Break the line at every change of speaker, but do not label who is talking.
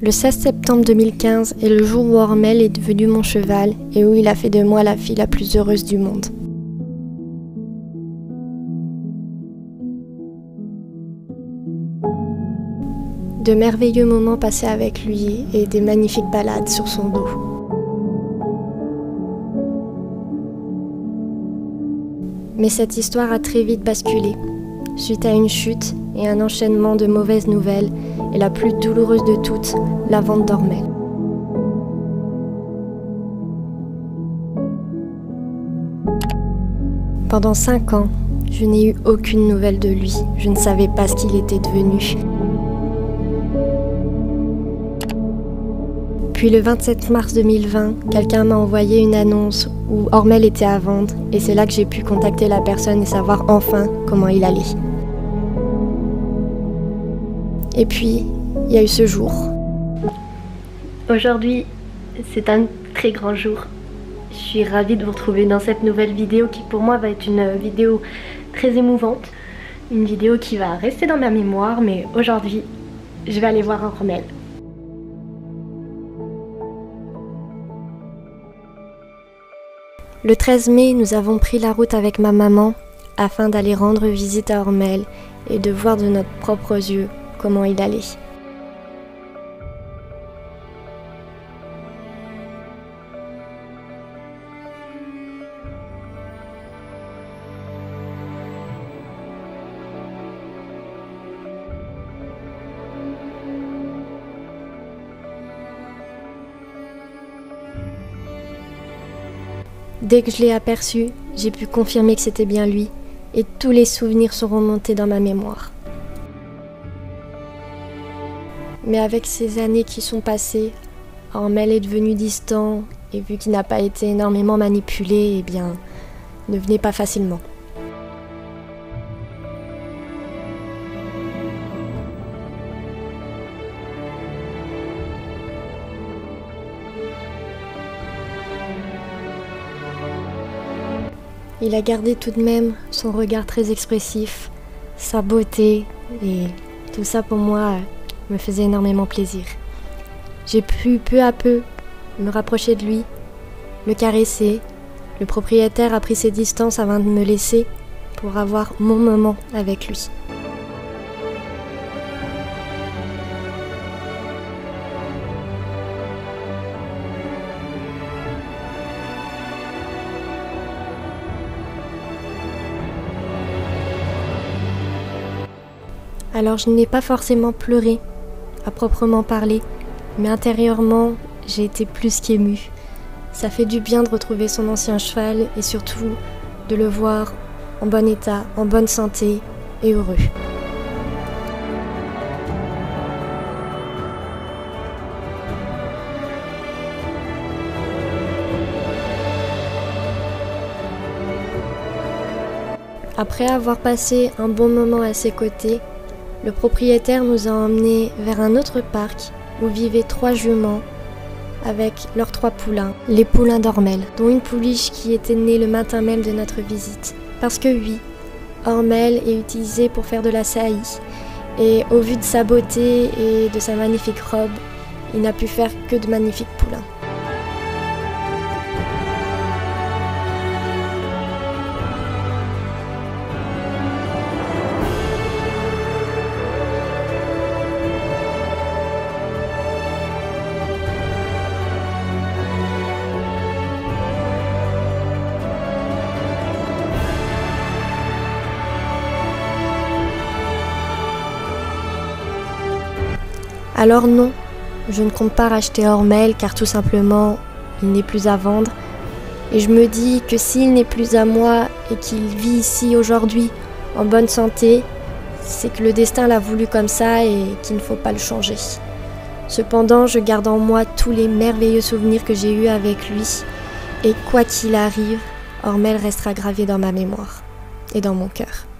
Le 16 septembre 2015 est le jour où Ormel est devenu mon cheval et où il a fait de moi la fille la plus heureuse du monde. De merveilleux moments passés avec lui et des magnifiques balades sur son dos. Mais cette histoire a très vite basculé, suite à une chute et un enchaînement de mauvaises nouvelles, et la plus douloureuse de toutes, la vente d'Ormel. Pendant 5 ans, je n'ai eu aucune nouvelle de lui, je ne savais pas ce qu'il était devenu. Puis le 27 mars 2020, quelqu'un m'a envoyé une annonce où Ormel était à vendre et c'est là que j'ai pu contacter la personne et savoir enfin comment il allait. Et puis, il y a eu ce jour. Aujourd'hui, c'est un très grand jour. Je suis ravie de vous retrouver dans cette nouvelle vidéo qui pour moi va être une vidéo très émouvante. Une vidéo qui va rester dans ma mémoire, mais aujourd'hui, je vais aller voir Ormel. Le 13 mai, nous avons pris la route avec ma maman afin d'aller rendre visite à Ormel et de voir de notre propres yeux comment il allait. Dès que je l'ai aperçu, j'ai pu confirmer que c'était bien lui, et tous les souvenirs sont remontés dans ma mémoire. Mais avec ces années qui sont passées, Ormel est devenu distant, et vu qu'il n'a pas été énormément manipulé, eh bien, ne venait pas facilement. Il a gardé tout de même son regard très expressif, sa beauté, et tout ça pour moi me faisait énormément plaisir. J'ai pu peu à peu me rapprocher de lui, le caresser. Le propriétaire a pris ses distances avant de me laisser pour avoir mon moment avec lui. Alors je n'ai pas forcément pleuré, à proprement parler, mais intérieurement, j'ai été plus qu'émue. Ça fait du bien de retrouver son ancien cheval et surtout de le voir en bon état, en bonne santé et heureux. Après avoir passé un bon moment à ses côtés, le propriétaire nous a emmenés vers un autre parc où vivaient 3 juments avec leurs 3 poulains, les poulains d'Ormel, dont une pouliche qui était née le matin même de notre visite. Parce que oui, Ormel est utilisé pour faire de la saillie et au vu de sa beauté et de sa magnifique robe, il n'a pu faire que de magnifiques poulains. Alors non, je ne compte pas racheter Ormel car tout simplement, il n'est plus à vendre. Et je me dis que s'il n'est plus à moi et qu'il vit ici aujourd'hui en bonne santé, c'est que le destin l'a voulu comme ça et qu'il ne faut pas le changer. Cependant, je garde en moi tous les merveilleux souvenirs que j'ai eus avec lui. Et quoi qu'il arrive, Ormel restera gravé dans ma mémoire et dans mon cœur.